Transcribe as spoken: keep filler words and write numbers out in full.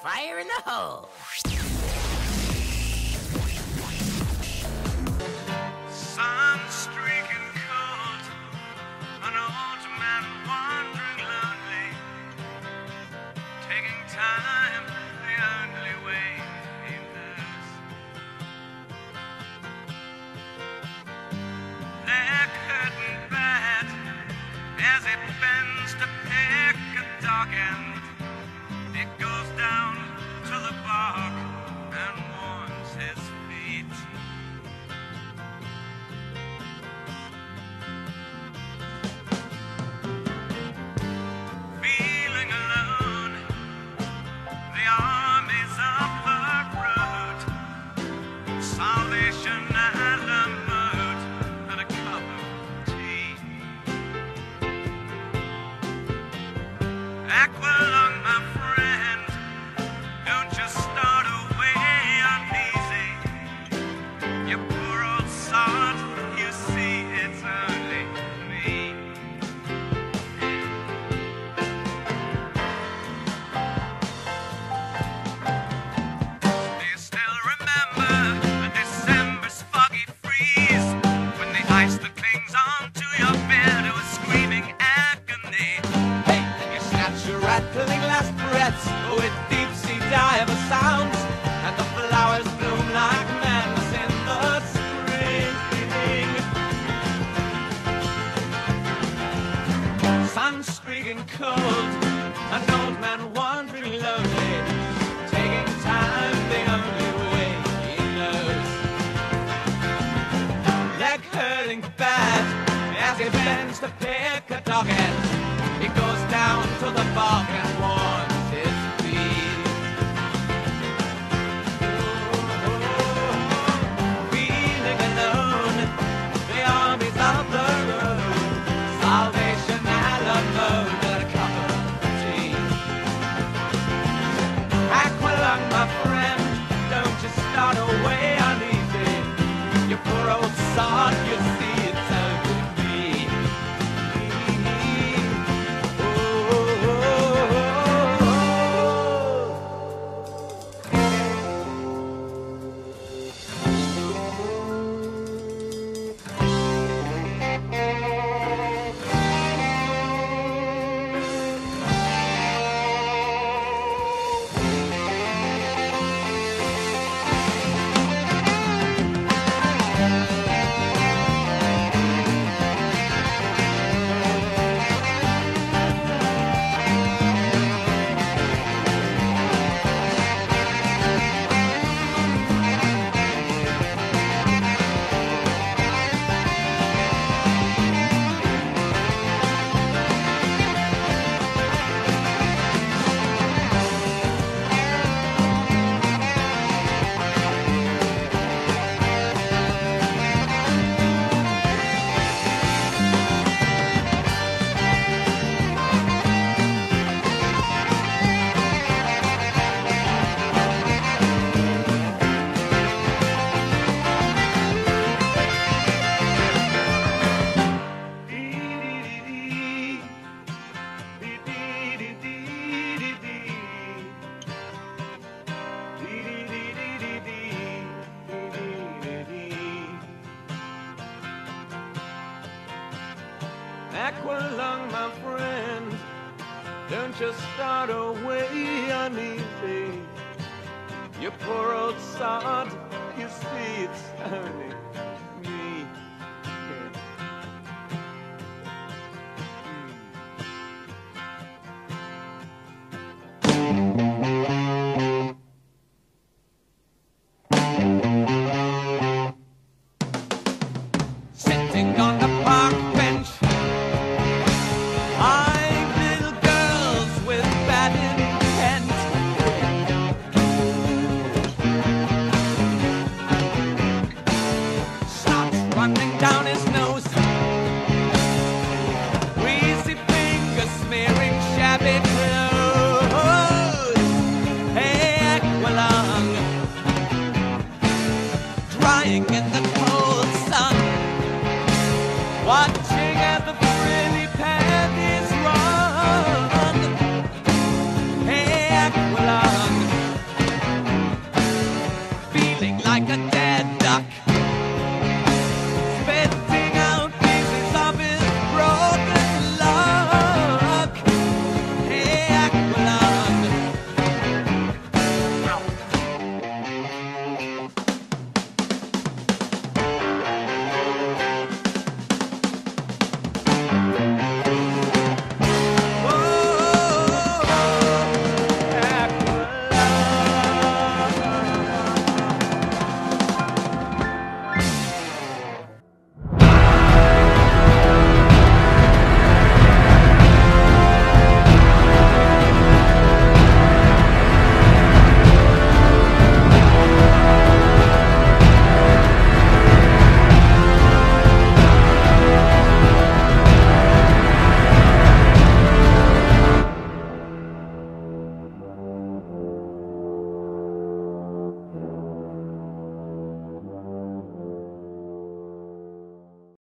fire in the hole. Sun streaking cold, an old man wandering lonely, taking time the only way he knows. They're curtain bad as it bends to pick a dog end. It goes down to the bark and warms his feet. Feeling alone, the armies of the road, salvation at the mood, and a cup of tea. Aqualung, my friend, don't just start away uneasy. You poor old sod, you see it's only me. Do you still remember a December's foggy freeze, when the ice that clings onto your beard was screaming agony? Hey, and you snatch your rattling last breaths with deep-sea diver sounds, and the flowers bloom like madness in the spring. Sun streaking cold, an old man wandering lonely, taking time the only way he knows. Leg hurting bad as he bends to pick a dog end. He goes down to the bark and warms his feet. Feeling alone, the armies of the road, salvation at a mode, and a cup of tea. Aqualung, my friend, don't you start away uneasy. You poor old sod, you see it's only me. Aqualung, my friend, don't just start away uneasy. You poor old sod, you see it's only me. Sitting on the park bench, five little girls with bad intent. Snot running down his nose, greasy fingers smearing shabby clothes.